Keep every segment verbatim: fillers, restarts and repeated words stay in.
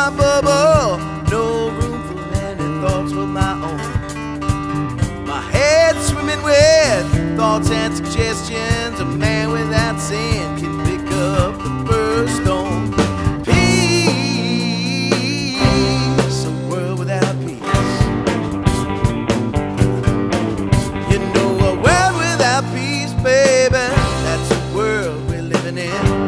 my bubble, no room for any thoughts of my own. My head swimming with thoughts and suggestions. A man without sin can pick up the first stone. Peace, a world without peace. You know, a world without peace, baby, that's the world we're living in.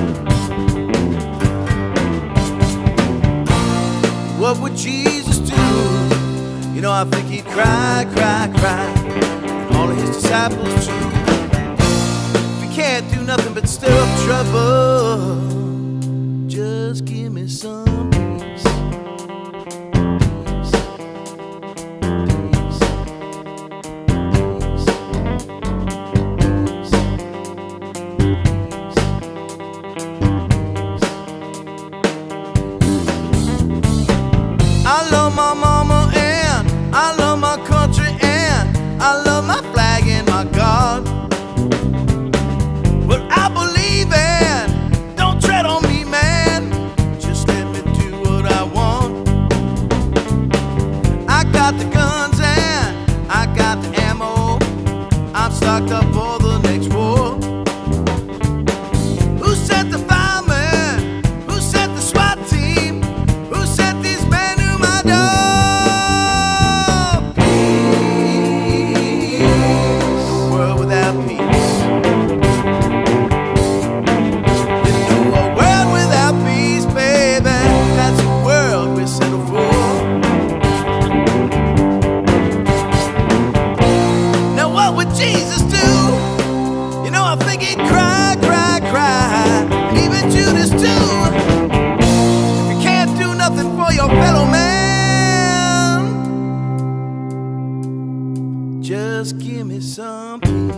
What would Jesus do? You know, I think he'd cry, cry, cry. And all of his disciples too. If he can't do nothing but stir up trouble, just give me some peace. Peace. Peace. I love my mama and I love my country and I love my flag and my God. But I believe in, don't tread on me, man. Just let me do what I want. I got the guns and I got the ammo. I'm stocked up for the next war. Who sent the firemen? Who sent the SWAT team? Who sent these men to my door? Jesus do? You know, I think he'd cry, cry, cry, and even Judas too. If you can't do nothing for your fellow man, just give me some peace.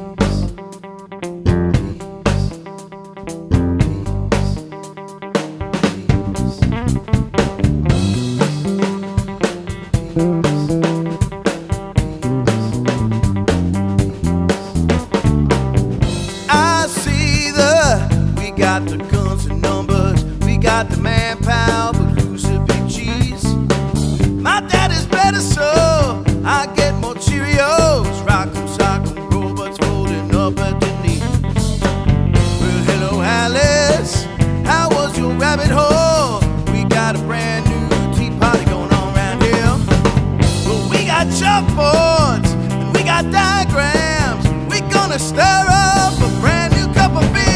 We got the guns and numbers, we got the manpower, but who's the big cheese? My daddy's better, so I get more Cheerios. Rock'em, sock'em, robots folding up at the knees. Well, hello, Alice, how was your rabbit hole? We got a brand new tea party going on around here. Well, we got chalkboards and we got diagrams. We gonna stir up a brand new cup of beer.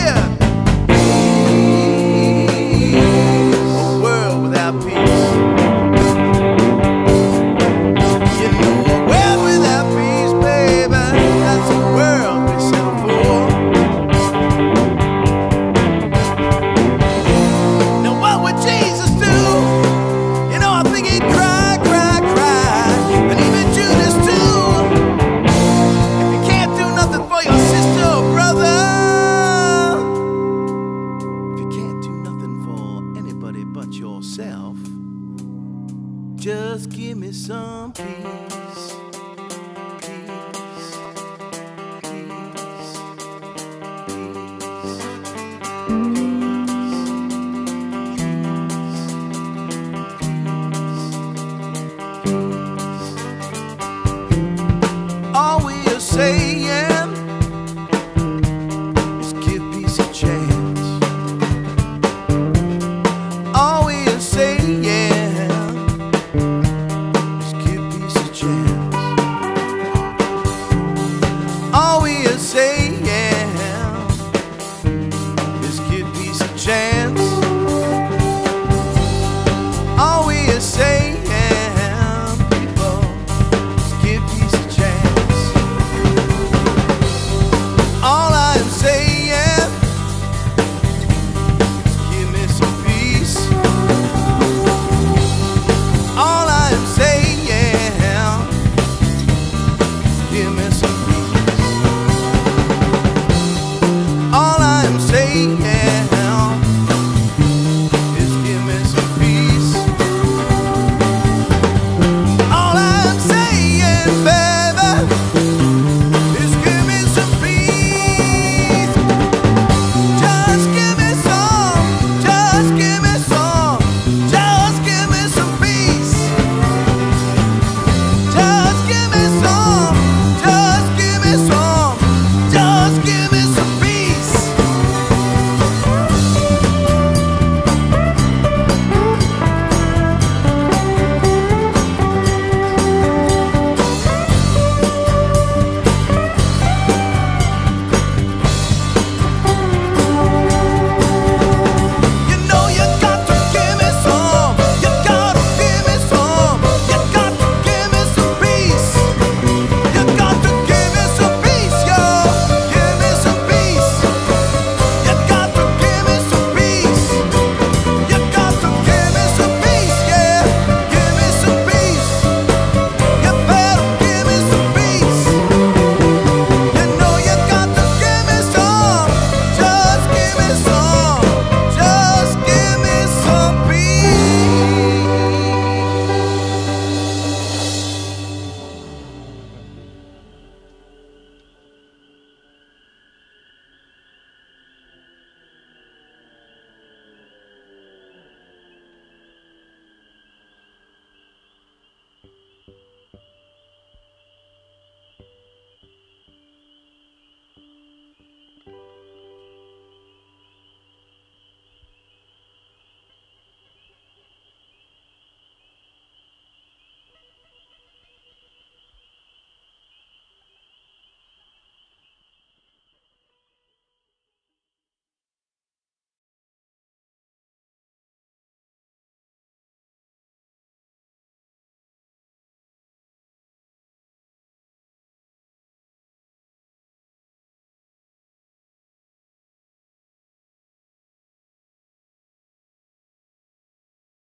Yourself, just give me some peace.